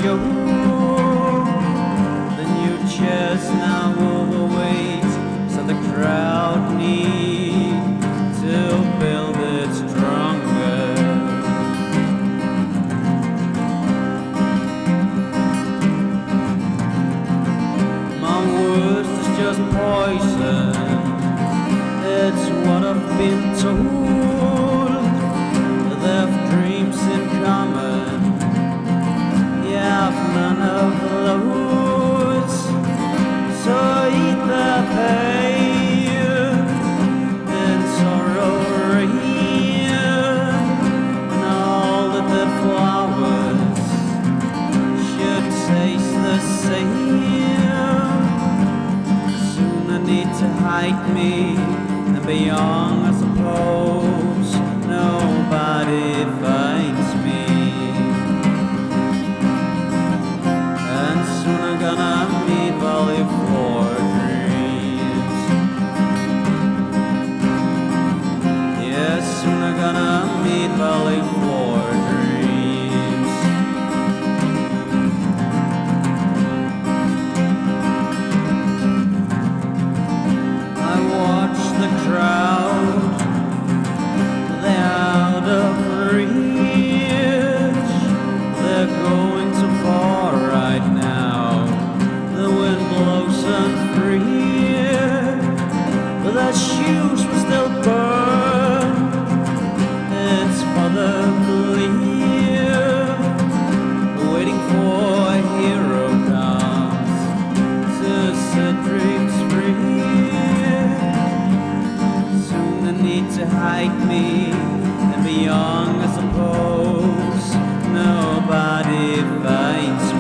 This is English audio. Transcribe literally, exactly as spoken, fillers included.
show. The new chairs now overweight, so the crowd need to build it stronger. My worst is just poison, it's what I've been told. They've dreams in common, yeah, I've none of those. So eat the pain and sorrow rain, and all of the flowers should taste the same. Soon I need to hide me and be young, I suppose. Nobody finds me, and soon I'm gonna meet Valley for dreams. Yeah, soon I'm gonna meet Valley for dreams. I watch the crowd, they're out of reach, they're going too far right now. The wind blows unfree, but their shoes will still burn. It's for the belief, waiting for a hero comes to set dreams free. Soon I need to hide me and be young, I suppose. Nobody finds me.